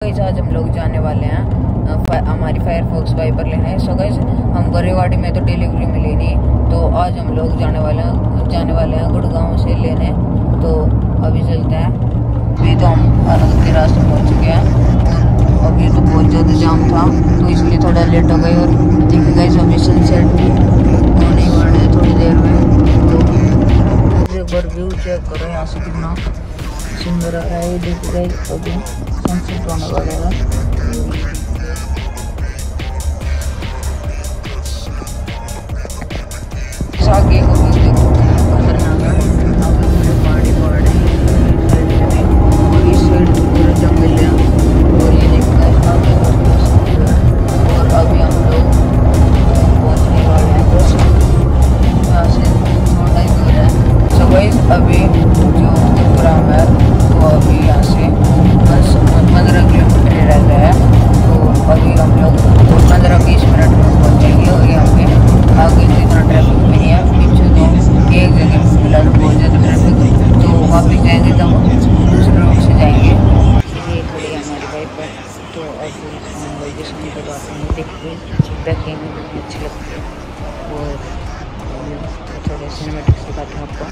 Guys आज हम लोग जाने वाले हैं हमारी फायरफॉक्स वाइपर लेने। सो गाइस हम रेवाड़ी में तो डिलीवरी मिली नहीं, तो आज हम लोग जाने वाले हैं गुड़गांव से लेने। तो अभी चलते हैं। अभी तो हम आनंद के रास्ते पहुंच चुके हैं और अभी तो बहुत ज़्यादा जाम था, तो इसलिए थोड़ा लेट हो गई। और देखिए गाइस अभी सनसेट होने वाला है थोड़ी देर में। तो एक बार व्यू चेक करो यहाँ से कितना सुंदर आ रहा है। देखिए गाइस अभी सनसेट होने वाला है। आगे को भी देखो खतरनाक है, पहाड़ी और इस साइड पूरा जंगल है। और ये देखो और अभी हम लोग पहुंचने वाले हैं बस यहाँ से थोड़ा ही दूर है। सो गाइस अभी जो प्रोग्राम है तो अभी यहाँ से बस 15 किलोमीटर रहता है। तो अभी हम लोग 15-20 मिनट में पहुँचेंगे। और यहाँ पे आगे तो इतना ट्रैफिक भी नहीं है, पीछे तो एक जगह फिलहाल बहुत ज़्यादा ट्रैफिक, तो वापस जाएंगे तो दूसरे रोड से जाएंगे। ये खड़ी है हमारी बाइक पर, तो अभी हम लोकेशन के बात में देखते देखेंगे कितनी अच्छी लगती है। और थोड़े सिनेमेटिक्स दिखाते हैं आपको।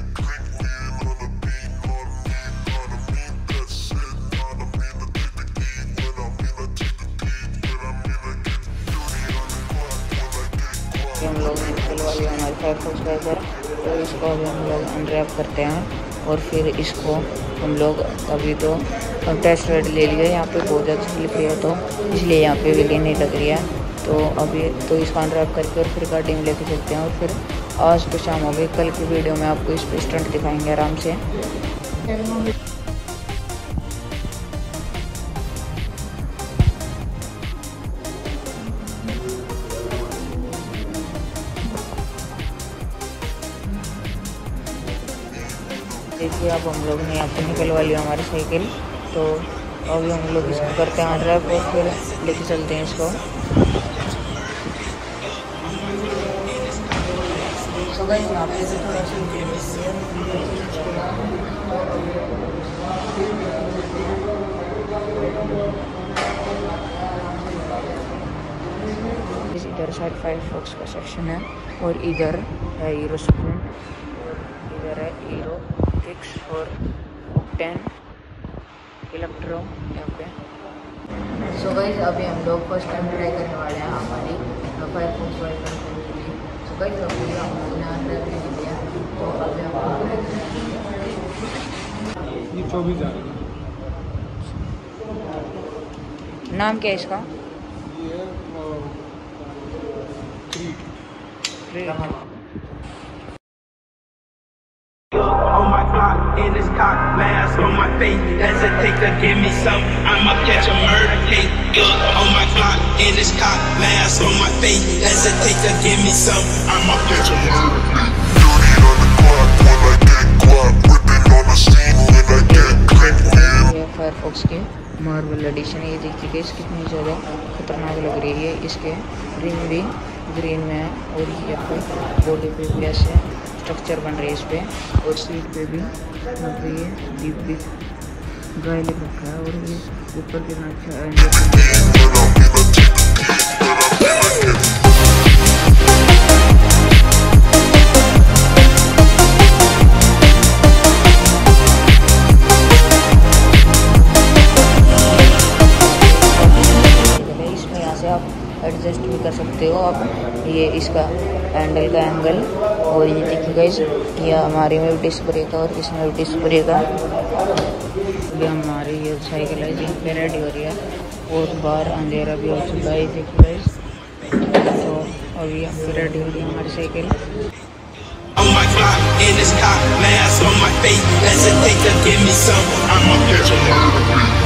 हम लोग ने निकलवा लिया हमारी फायरफॉक्स वाइपर, तो इसको अभी हम लोग अनरैप करते हैं। और फिर इसको हम लोग अभी तो टेस्ट राइड ले लिया। यहाँ पे बहुत ज़्यादा स्लिप है तो इसलिए यहाँ पे व्हील नहीं लग रही है। तो अभी तो इसको अनरैप करके और फिर गाड़ी में लेके चलते हैं। और फिर आज तो शाम हो गई, कल की वीडियो में आपको इस पर स्टंट दिखाएंगे आराम से। देखिए अब हम लोग ने यहाँ पे निकलवा लिया हमारी साइकिल, तो अभी हम लोग इसको करते हैं ड्राइव और फिर लेके चलते हैं इसको। सो गाइस यहाँ पे से थोड़ा सा इधर साइड फायरफॉक्स का सेक्शन है और इधर है हीरो स्प्रिंट और इधर है हीरो किक्स और ऑक्टेन इलेक्ट्रो यहाँ पे। सो गाइस अभी हम लोग फर्स्ट टाइम ट्राई करने वाले हैं हमारी फायरफॉक्स वाइपर के लिए। सो गाइस अभी हम लोग ने अनरैप ले लिया, तो अभी हम ये 24,000 नाम क्या है इसका? ये on my clock in this cock mask on my face, hesitate to give me some, I'ma catch a murder case. On my clock in this cock mask on my face, hesitate to give me some, I'ma catch a murder case. 30 on the clock when I get caught, whipping on the scene when I get caught. ये Firefox के Marvel edition है। ये देखिए guys कितनी ज़्यादा खतरनाक लग रही है। इसके रिंग भी ग्रीन में है और ये बॉडी पे भी ऐसे स्ट्रक्चर बन रही है इस पर। और सीट पे भी यहाँ पे ये डीप भी गाय लिख रखा है। और ये ऊपर कितना अच्छा है। इसमें यहाँ से आप एडजस्ट भी कर सकते हो आप ये इसका हैंडल का एंगल। और ये देखिए गाइस ये हमारी में डिस्क ब्रेक है और इसमें भी डिस्क ब्रेक है। अभी हमारी ये साइकिल है जिन पे रेडी हो रही है और बाहर अंधेरा भी हो चुका है। देखिए गाइस तो अभी हम पे रेडी हो रही है हमारी cycle. On my clock in this cock mask on my face, hesitate to give me some, I'ma catch a murder case.